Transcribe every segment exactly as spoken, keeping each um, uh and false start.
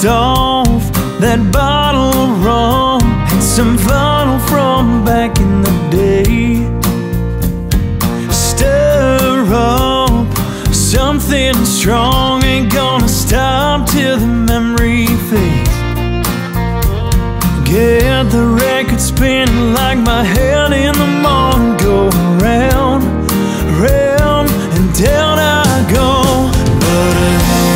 dust off that bottle of rum and some vinyl from back in the day. Stir up something strong, ain't gonna stop till the memory fades. Get the record spinning like my head in the morning, go round, round and down I go. But a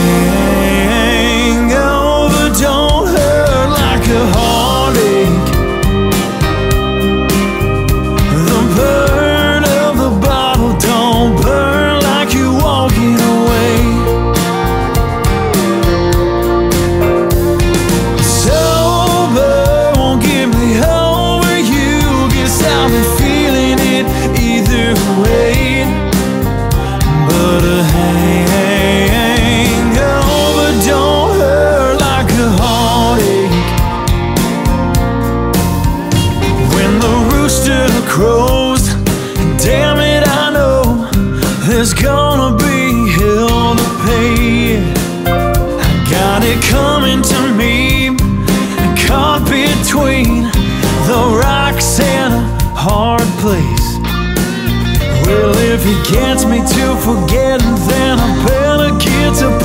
hangover don't hurt like a heartache. The burn of the bottle don't burn like you walking away. Sober won't get me over you, guess I've been feeling it either way. But a hangover don't hurt like a heartache. When the rooster crows, damn it, I know there's gonna be hell to pay. I got it coming to me, caught between the rocks and a hard place. Well, if he gets me to forgetting, then I better get to